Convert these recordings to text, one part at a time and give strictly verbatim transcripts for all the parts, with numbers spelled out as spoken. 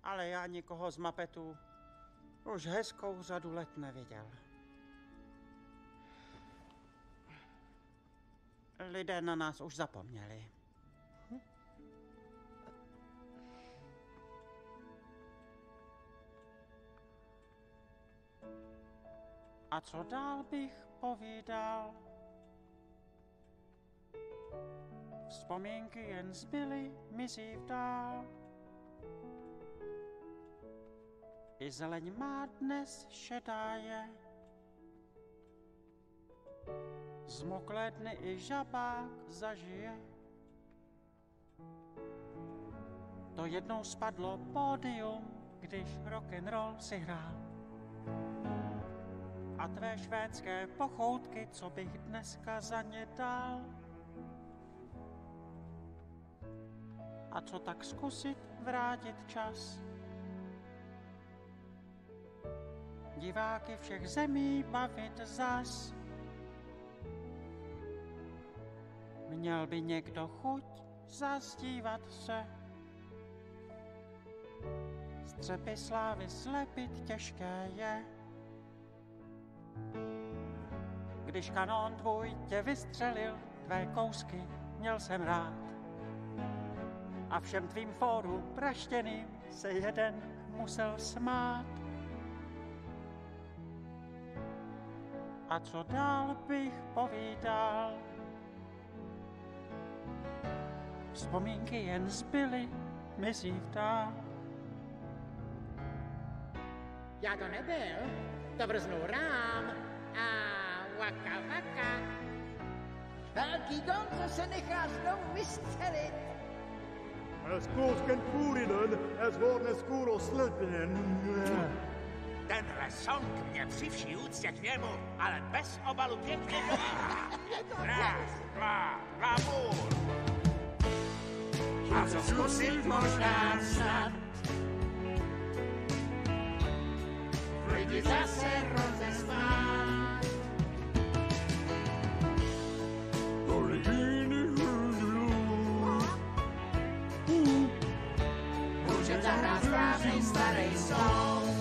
ale já nikoho z Muppetů už hezkou řadu let neviděl. Lidé na nás už zapomněli. A co dál bych povídal? Vzpomínky jen zbyly, mizí vdál. I zeleň má dnes šedá je. Zmoklé dny i žabák zažije. To jednou spadlo pódium, když rock'n'roll si hrál. A tvé švédské pochoutky, co bych dneska za ně dal? A co tak zkusit vrátit čas? Diváky všech zemí bavit zas. Měl by někdo chuť zazdívat se. Střepy slávy slepit těžké je. Když kanón tvůj tě vystřelil, tvé kousky měl jsem rád. A všem tvým fórům praštěným se jeden musel smát. A co dál bych povídal? Vzpomínky jen zbyly, mizí vdál. Já to nebyl, to vrznu rám a waka waka. Velký Gonzo se nechá znovu vystřelit. Es kosken Purinen, es worden es kuro slippinen. Tenhle song mě při vší úctě k němu, ale bez obalu pěkně dojímá. Raz, dva, glamour. A co zkusit možná snad. Lidi zase rozesmát. Tolik jiných hrdlů. Můžem zahrát správný starý song.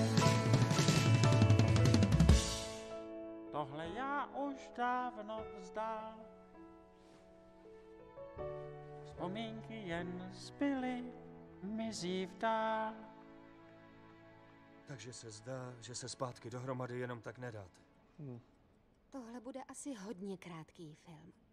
Tohle já už dávno vzdal. Vzpomínky jen zbyly, mizí vdál. Takže se zdá, že se zpátky dohromady jenom tak nedáte. Tohle bude asi hodně krátký film.